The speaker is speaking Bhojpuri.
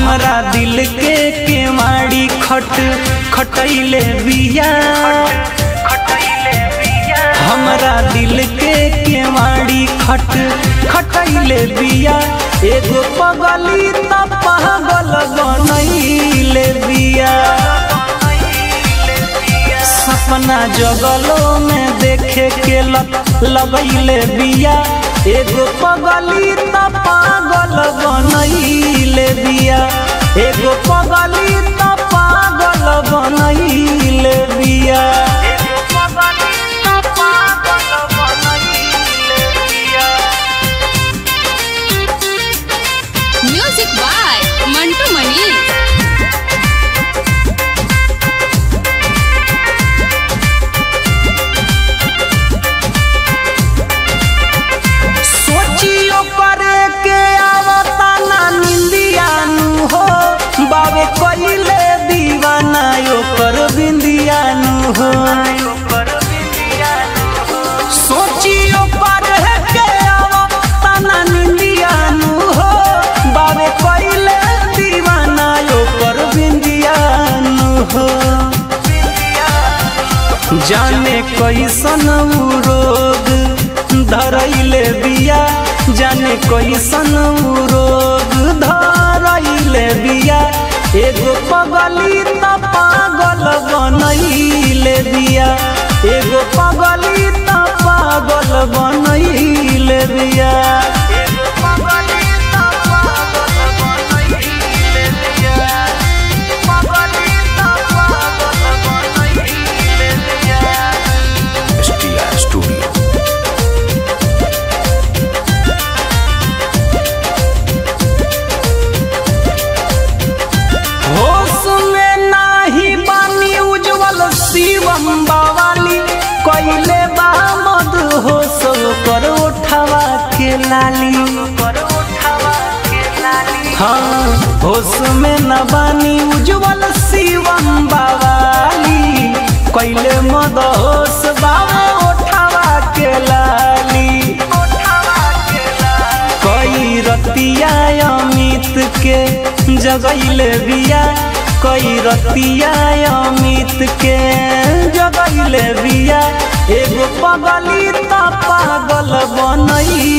हमरा दिल के केवाड़ी खटैले बिया, हमरा दिल के केवाड़ी खटैले बिया। एगो पगली त पागल बनैले बिया, सपना जगलो में देखे के लगैले बिया। एगो पगली त पागल बनैले बिया, एगो पगली त पागल बनैले बिया। Music by Mantu Mani. बाबे कोइले दीवाना ओकर बिंदियानु हो, सोचियो पर के आवताना निंदियानु हो। बाबे कोइले दीवाना ओकर बिंदियानु हो, जाने कैसन उ रोग धरैले बिया, जाने कैसन उ रोग धरैले बिया। एगो पगली त पागल बनैले बिया, एगो पगली त पागल बनैले बिया। कोइले बामद हो सो कर उठावा के लाली, हाँ होश में न बानी उज्जवल शिवम बावाली। कोइले मद होश बाबा उठावा के लाली, कोई रतिया अमित के जगैले बिया, कोई रतिया अमित के जगैले बिया। एगो पगली त पागल बनैले